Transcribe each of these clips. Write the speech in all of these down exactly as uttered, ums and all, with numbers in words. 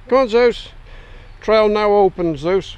Come on, Zeus. Trail now open, Zeus.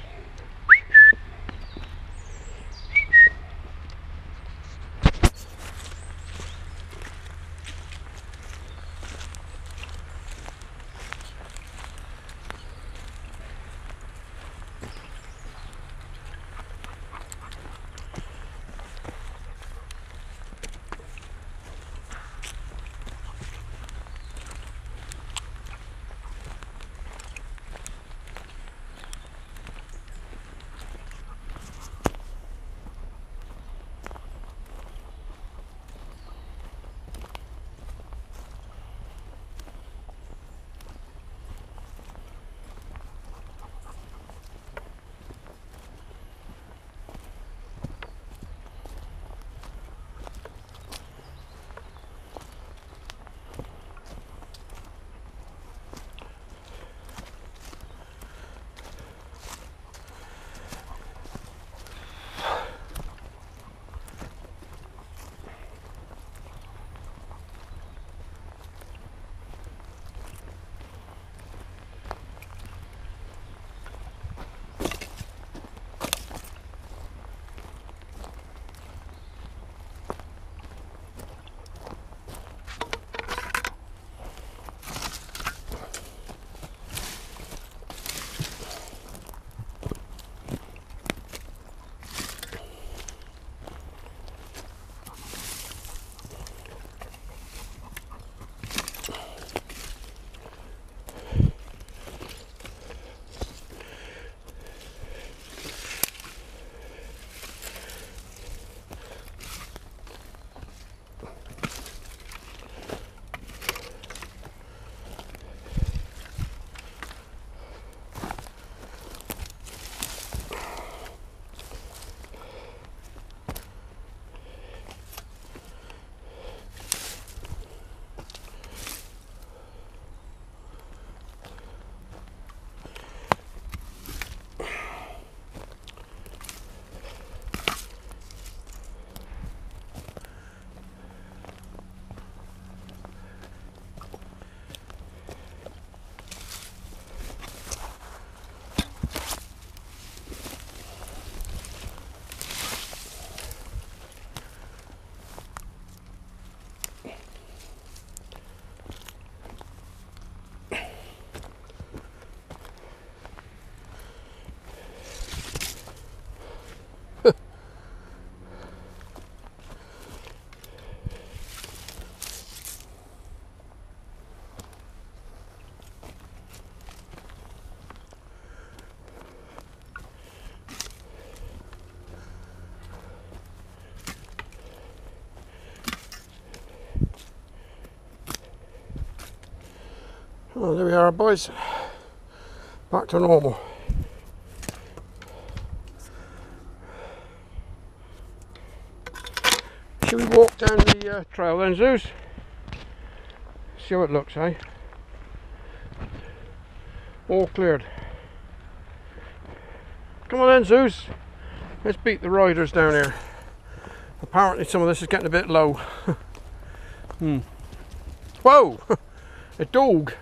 Oh, there we are, boys. Back to normal. Should we walk down the uh, trail then, Zeus? See how it looks, eh? All cleared. Come on then, Zeus. Let's beat the riders down here. Apparently some of this is getting a bit low. hmm. Whoa! A dog.